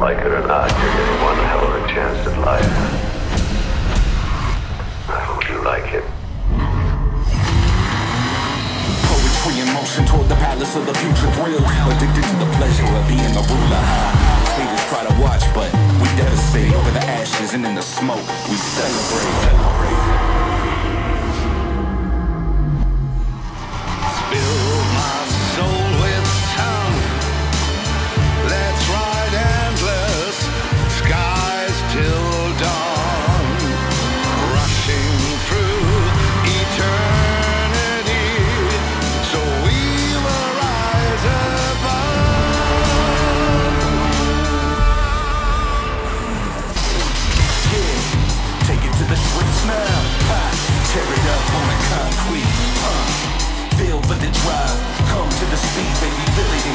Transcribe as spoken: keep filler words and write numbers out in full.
Like it or not, you're getting one hell of a chance at life. I hope you like it. Poetry in motion toward the palace of the future thrill. Addicted to the pleasure of being the ruler. Haters try to watch, but we devastate. Over the ashes and in the smoke, we celebrate. celebrate. Spill my soul with tongue. Let's ride endless skies till dawn, rushing through eternity, so we will rise above. Yeah, take it to the streets now. Ha, tear it up on the concrete. Uh, feel for the drive, come to the speed, baby, feel it